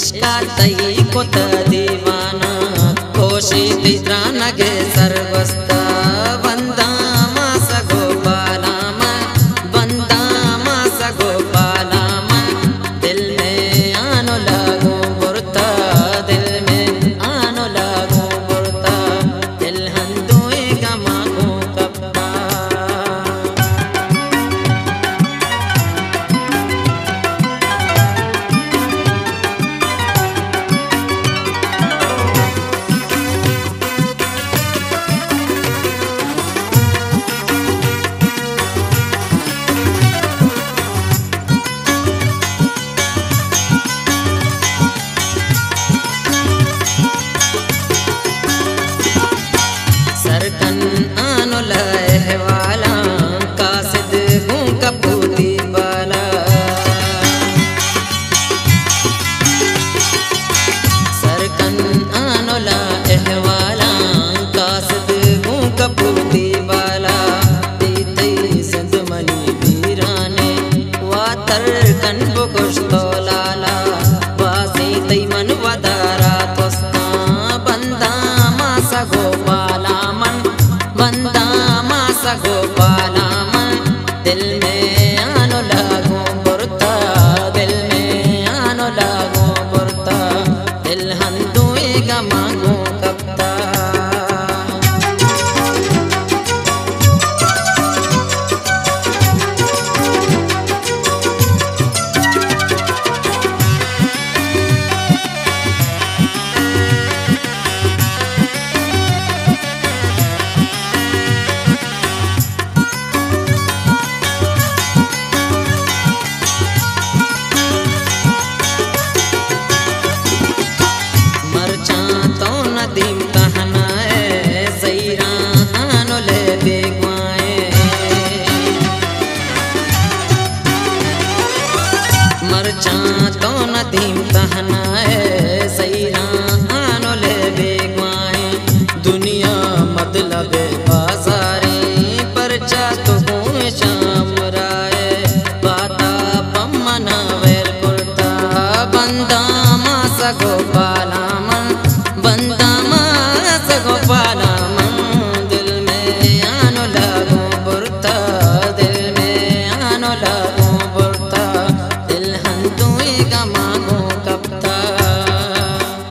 इश्का तई को दीवाना कोशी तित्रा नगे सर्वस्ता वंदा मास गोपालाम वंदा मास गोपालाम दिल में आनो लागो बुरता दिल में आनो लागो बुरता दिल हंदुए गमा को कप्ता सरकन आनो लहे वाला कासिद हूँ कपूती वाला सरकन आनो लहे वाला कासिद हूँ कपूती वाला तीते सिंध मनी वीराने वातर कन बुकुश तो लाला वासी तई मन वदारा तोस्ता बंदा मासा गोपाला वंदा मासा गोपालाम दिल में आनो लागो बुरता दिल में आनो लागो बुरता दिल हंदुए गमागो कप्ता नदीम कहना है सैरा आनो ले बेगवाए मरचा तो नदीम कहना है सैरा आनो ले बेगवाए दुनिया मतलब बाजारे परचा तो हूँ शाम राय बाता पम्मना वेर कुर्ता बंदा मासा गोपाला